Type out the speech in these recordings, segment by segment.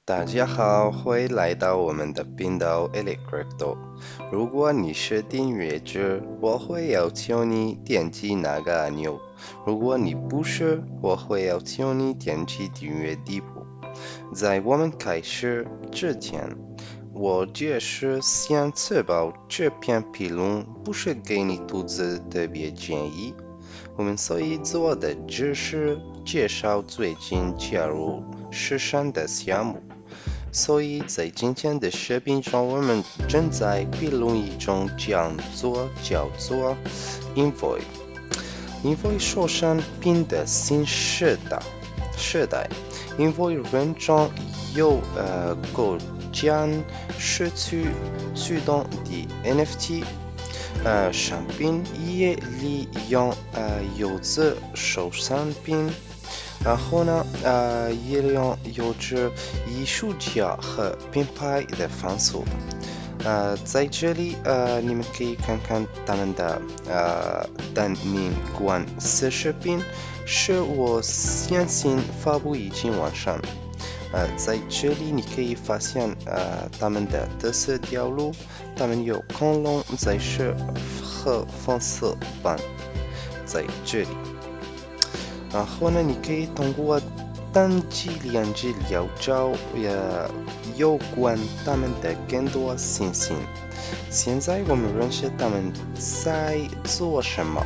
大家好，欢迎来到我们的频道 Elecrypto。如果你是订阅者，我会要求你点击那个按钮；如果你不是，我会要求你点击订阅底部。在我们开始之前，我只是想确保这篇评论不是给你兔子特别建议。我们所以做的只是介绍最近加入市场的项目。所以在今天的视频中，我们正在评论一种讲座，叫做 Envoy。Envoy 说商品的新时代，Envoy 认证有构建社区驱动的 NFT。商品也利用有着收藏品。然后呢，也用有着艺术家和品牌的方式。在这里，你们可以看看他们的单名馆视频，是我相信发布已经完善。在这里你可以发现他们的特色条路，他们有恐龙在世和粉色斑在这里。然后呢，你可以通过单击连接了解有关他们的更多信息。现在我们认识他们在做什么。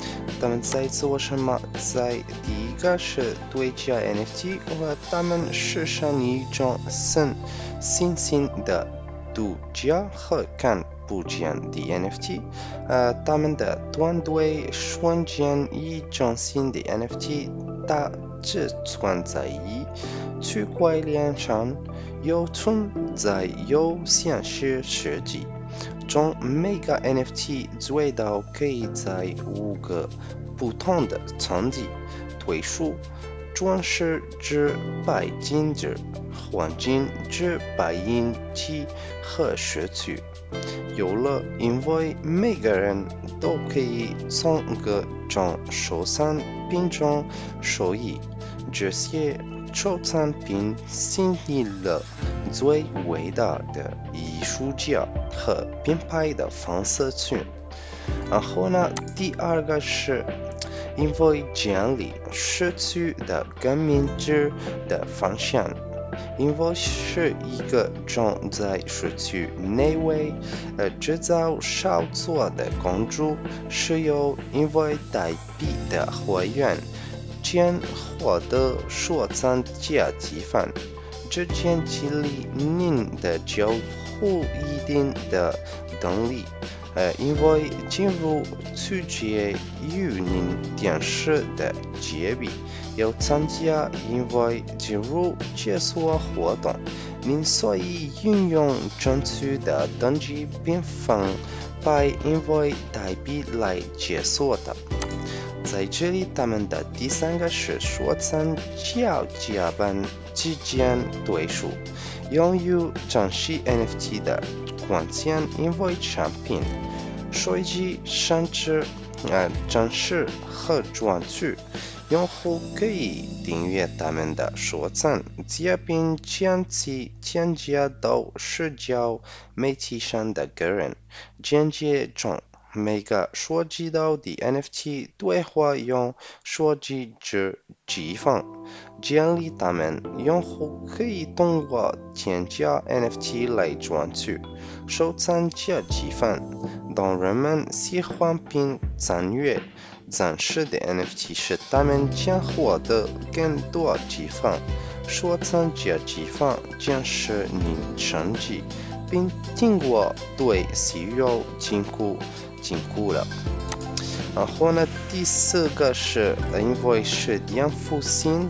在第一个是对加 NFT 和他们实现一种新型的独家和看不见的 NFT。他们的团队创建一种新的 NFT， 它只存在于区块链上，又存在有现实世界中，每个 NFT 最多可以在5个不同的场景推出，转世至白金之黄金之白银器和社区。有了Envoy，每个人都可以从各种收藏品中受益。这些收藏品吸引了最伟大的艺术家和品牌的粉丝群。然后呢，第二个是Envoy建立社区的更明智的方向。Envoy 是一个正在社区内为制造炒作的工具，是由Envoy代币的会员将获得收藏价积分，这将激励您的交互一定的动力。Envoy进入取决于您电视的界面。要参加Envoy进入解锁活动，您所以运用正确的登记并分配Envoy代币来解锁的。在这里，他们的第三个是收藏加班之间对数，拥有真实 NFT 的关键Envoy产品，随机甚至真实和专区。用户可以订阅他们的收藏，并将其添加到社交媒体上的个人简介中。每个收集到的 NFT 都会用收集之积分奖励他们。用户可以通过添加 NFT 来赚取收藏价积分。当人们喜欢并参与真实的 NFT 时，他们将获得更多积分。收藏价积分将使您升级，并经过对使用禁锢了。然后呢，第四个是Envoy是颠覆性，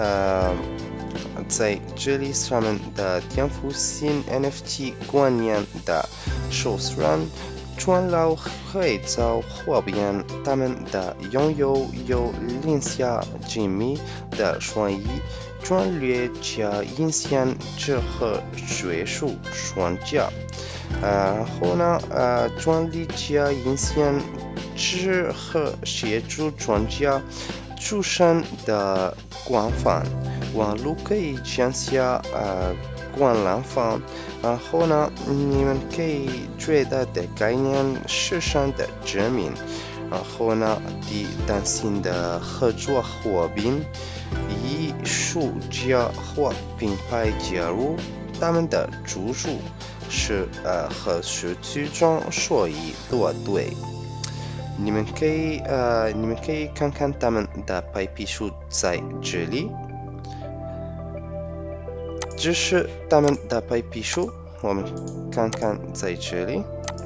在这里上面的颠覆性 NFT 观念的首选。传老会遭火遍，他们的拥有领下精密的创意，专略加影响者和学术专家。然后呢，专利加影响者和协助专家出身的广泛网络可以降下观览房，然后呢，你们可以觉得的概念时尚的知名，然后呢，的担心的合作伙伴，艺术家或品牌加入，他们的住宿是和社区中所以多对。你们可以看看他们的白皮书在这里，这是他们的白皮书，我们看看在这里，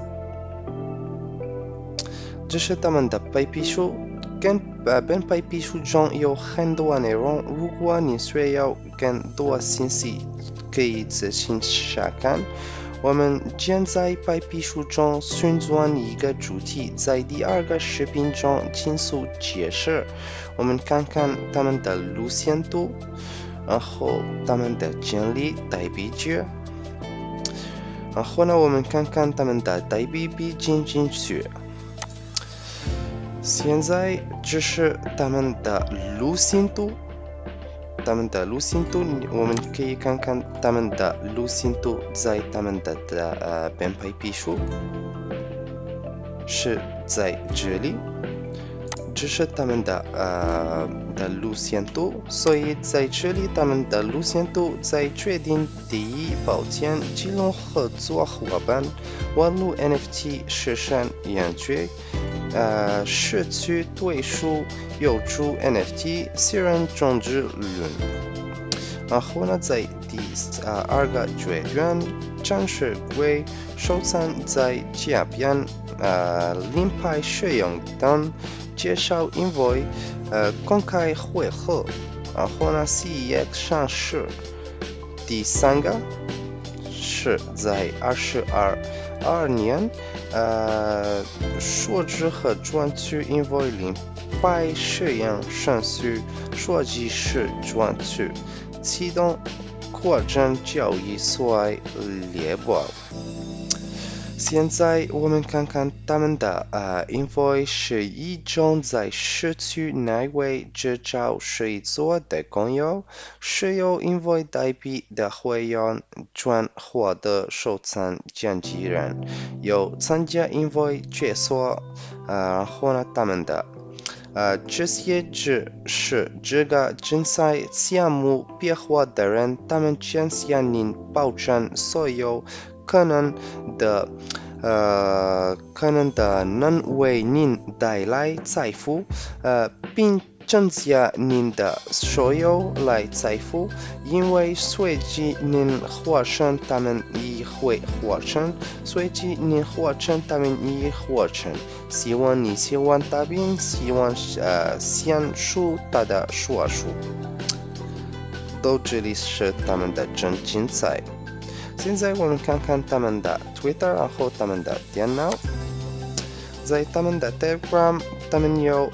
这是他们的白皮书，本白皮书中有很多内容，如果你需要更多信息，可以自行查看。我们将在白皮书中选转一个主题，在第二个视频中进行解释。我们看看他们的路线图，然后他们的建立代币值，然后呢，我们看看他们的代币进行学。现在这是他们的路线图。我们可以看看他们的路线图在他们的本白皮书是在这里，这是他们的路线图，所以在这里他们的路线图在决定第一保险金融合作伙伴、网络 NFT 时尚研究。社区推出有助 NFT 私人种植论，然后呢，在第二个阶段，展示会收藏在这边临牌使用等介绍Envoy公开会后，然后呢，CEX 上市。第三个是在2022年。数字和专区Envoy临牌使用程序设计师专区启动扩展交易所列表。现在我们看看他们的Envoy 是一种在社区内为制造协作的公有，使用 Envoy 代币的会员转获得收藏经纪人，有参加 Envoy 解锁，然后呢，他们的这些只是这个竞赛项目变化的人，他们将向您保证所有可能的能为您带来财富，并增加您的所有来财富，因为随着您获胜，他们也会获胜；随着您获胜，他们也获胜。希望你喜欢他，并希望享受他的说书。到这里是他们的真精彩。现在我们看看他们的 Twitter， 然后他们的电脑。在他们的 Telegram， 他们有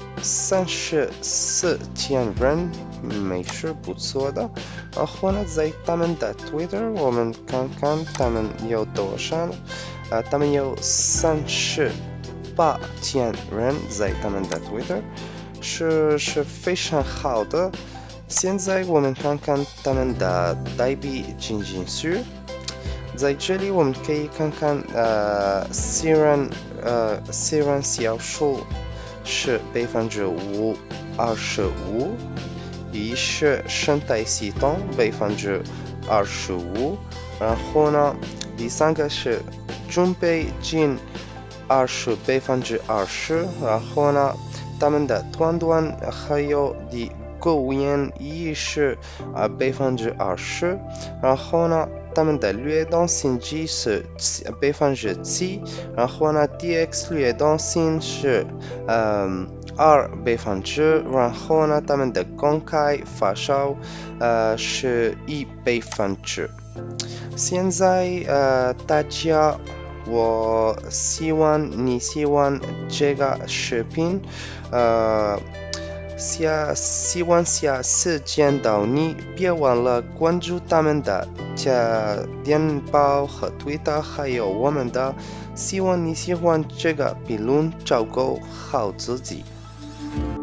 34,000人，没事不错的。然后呢，在他们的 Twitter， 我们看看他们有多少？他们有38,000人在他们的 Twitter， 是非常好的。现在我们看看他们的代币经济学。在这里我们可以看看私人销售是25%，也是生态系统25%，然后呢，第三个是准备金20%，然后呢，他们的团队还有的购员也是20%，然后呢。他们的流动性值是7%，然后呢 ，DX 流动性是2%，然后呢，他们的公开发售是1%。现在大家，我希望你喜欢这个视频，希望下次见到你，别忘了关注他们的电报和Twitter，还有我们的。希望你喜欢这个评论，照顾好自己。